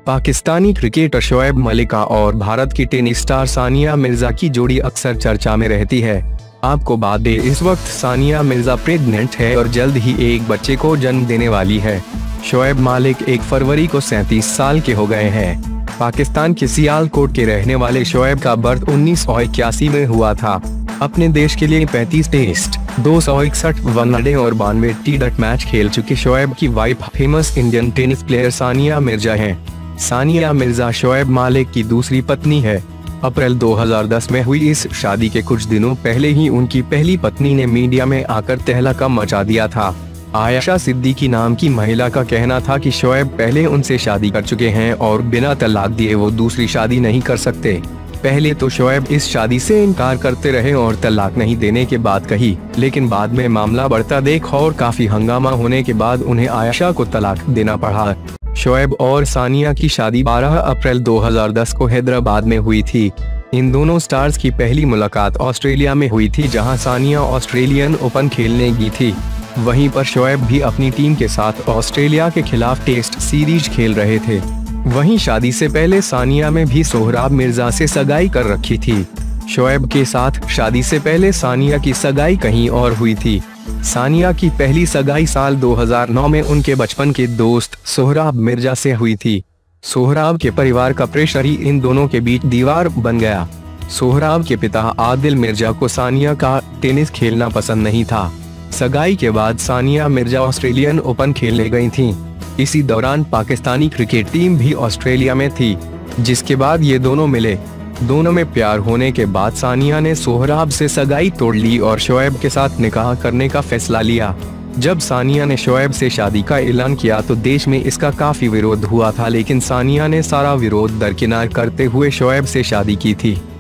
Pakistani cricketer Shoaib मलिका और भारत की tennis star Sania Mirza की जोड़ी अक्सर चर्चा में रहती है। आपको बता दें, इस वक्त सानिया मिर्जा प्रेग्नेंट है और जल्द ही एक बच्चे को जन्म देने वाली है। शोएब मालिक 1 फरवरी को 37 साल के हो गए हैं। पाकिस्तान के सियालकोट के रहने वाले शोएब का बर्थ 1981 में हुआ था। अपने देश के लिए 35 टेस्ट, 261 वनडे और 92 टी20 मैच खेल चुके शोएब की wife famous Indian tennis player Sania Mirza हैं। सानिया मिर्जा शोएब मालिक की दूसरी पत्नी है। अप्रैल 2010 में हुई इस शादी के कुछ दिनों पहले ही उनकी पहली पत्नी ने मीडिया में आकर तहलका मचा दिया था। आयशा सिद्दीकी नाम की महिला का कहना था कि शोएब पहले उनसे शादी कर चुके हैं और बिना तलाक दिए वो दूसरी शादी नहीं कर सकते। पहले तो शोएब इस शादी से इनकार करते रहे और तलाक नहीं देने के बाद कही, लेकिन बाद में मामला बढ़ता देख और काफी हंगामा होने के बाद उन्हें आयशा को तलाक देना पड़ा। शोएब और सानिया की शादी 12 अप्रैल 2010 को हैदराबाद में हुई थी। इन दोनों स्टार्स की पहली मुलाकात ऑस्ट्रेलिया में हुई थी, जहां सानिया ऑस्ट्रेलियन ओपन खेलने गई थी। वहीं पर शोएब भी अपनी टीम के साथ ऑस्ट्रेलिया के खिलाफ टेस्ट सीरीज खेल रहे थे। वहीं शादी से पहले सानिया में भी सोहराब मिर्जा से सगाई कर रखी थी। शोएब के साथ शादी से पहले सानिया की सगाई कहीं और हुई थी। सानिया की पहली सगाई साल 2009 में उनके बचपन के दोस्त सोहराब मिर्जा से हुई थी। सोहराब के परिवार का प्रेशर ही इन दोनों के बीच दीवार बन गया। सोहराब के पिता आदिल मिर्जा को सानिया का टेनिस खेलना पसंद नहीं था। सगाई के बाद सानिया मिर्जा ऑस्ट्रेलियन ओपन खेलने गई थीं। इसी दौरान पाकिस्तानी क्रिकेट टीम भी ऑस्ट्रेलिया में थी, जिसके बाद ये दोनों मिले। दोनों में प्यार होने के बाद सानिया ने सोहराब से सगाई तोड़ ली और शोएब के साथ निकाह करने का फैसला लिया। जब सानिया ने शोएब से शादी का ऐलान किया तो देश में इसका काफी विरोध हुआ था, लेकिन सानिया ने सारा विरोध दरकिनार करते हुए शोएब से शादी की थी।